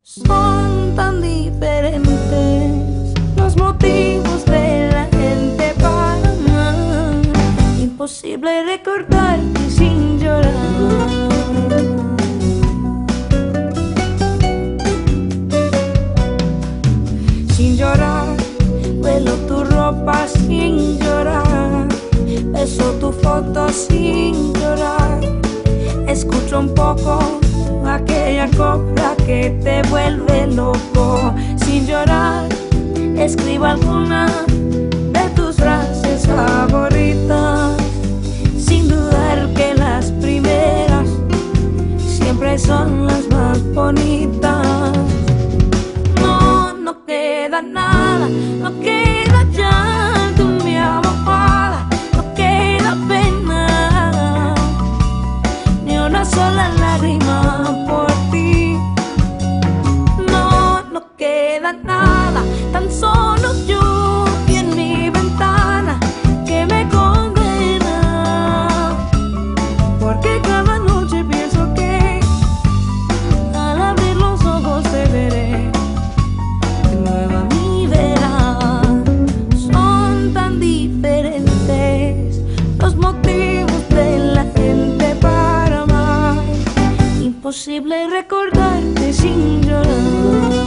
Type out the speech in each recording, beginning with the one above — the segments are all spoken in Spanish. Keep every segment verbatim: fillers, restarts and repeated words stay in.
Son tan diferentes los motivos de la gente para amar. Imposible recordarte sin llorar. Sin llorar, huelo tu ropa sin llorar, beso tu foto sin llorar, escucho un poco aquella copla que te vuelve loco. Sin llorar, escribo alguna de tus frases favoritas, sin dudar que las primeras siempre son las más bonitas. No, no queda nada, no queda llanto en mi almohada, no queda pena, ni una sola lágrima por ti. No, no queda nada, tan solo yo y en mi ventana que me condena, porque cada noche pienso que al abrir los ojos te veré de nuevo a mi vera. Son tan diferentes los motivos de la gente para amar. Imposible recordarte sin llorar.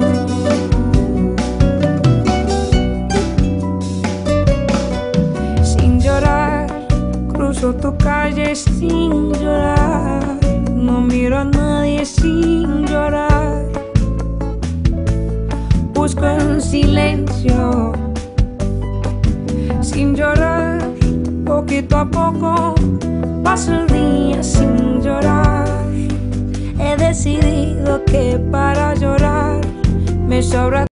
Sin llorar, cruzo tu calle sin llorar, no miro a nadie sin llorar, busco en silencio. Sin llorar, poquito a poco paso el día sin llorar. He decidido que para llorar me sobra